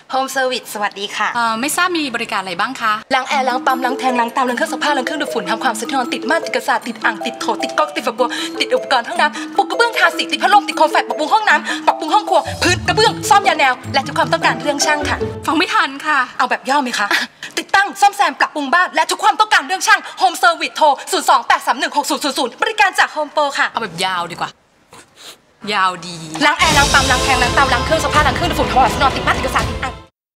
โฮมเซอร์วิสสวัสดีค่ะไม่ทราบมีบริการอะไรบ้างคะล้างแอร์ล้างปั๊มล้างแทงล้างเตาล้างเครื่องซักผ้าล้างเครื่องดูดฝุ่นทำความสะอาดติดม่านติดกระสาติดอ่างติดโถติดก๊อกติดฝักบัวติดอุปกรณ์ห้องน้ำปูกระเบื้องทาสีติดพัดลมติดโคมแฟลชปรับปรุงห้องน้ำปรับปรุงห้องครัวพื้นกระเบื้องซ่อมยาแนวและทุกความต้องการเรื่องช่างค่ะฟังไม่ทันค่ะเอาแบบย่อไหมคะติดตั้งซ่อมแซมปรับปรุงบ้านและทุกความต้องการเรื่องช่างโฮมเซอร์วิสโทร028316000บริการจากโฮมโปรค่ะเอาแบบยาวดีกว่ายาวดีล้างแอร์ล้างปั๊มล้างแทงล้างเตาล้างเครื่องซักผ้าล้างเครื่องดูดฝุ่นทำความสะอาดติดม่านติดกระสาติดอ่าง